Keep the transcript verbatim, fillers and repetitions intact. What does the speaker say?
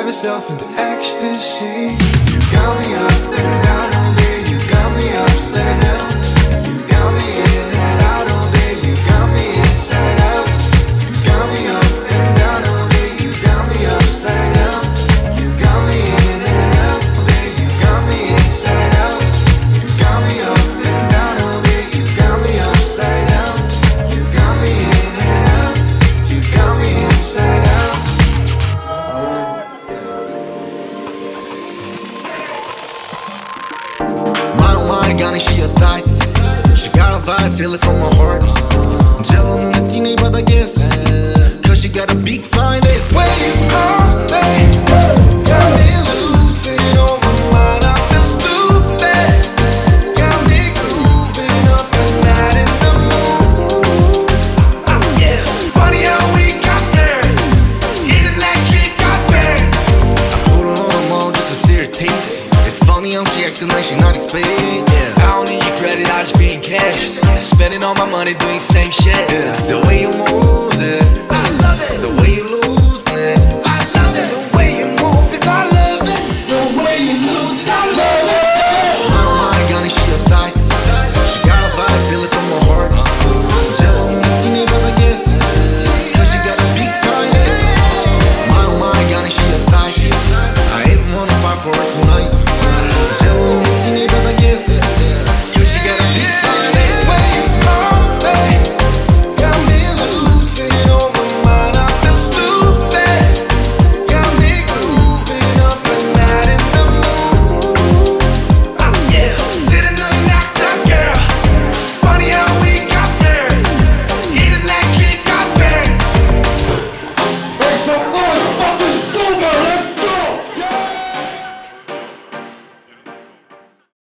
drive yourself into ecstasy. You got me up and down all day. You got me upside down. You got me in and out all day. You got me inside out. You got me up and down all day. You got me upside down. You got me in and out all day. You got me inside out. You got me up and down all day. You got me upside down. You got me in and out. You got me inside out. Gani she a thot. She got a vibe, feel it from my heart. Jello 눈에 띄네 바닥에서 Cause she got a big finest. Waste my babe, got me losing all my mind. I feel stupid, got me grooving up and night in the mood. Yeah, funny how we got there, eating that shit got burned. I put her on the mall just to see her taste. It's funny how she acting like she not expecting. Credit, I just be in cash. Yeah, spending all my money doing same shit. Yeah, the way you move it, I love it. The way you lose it,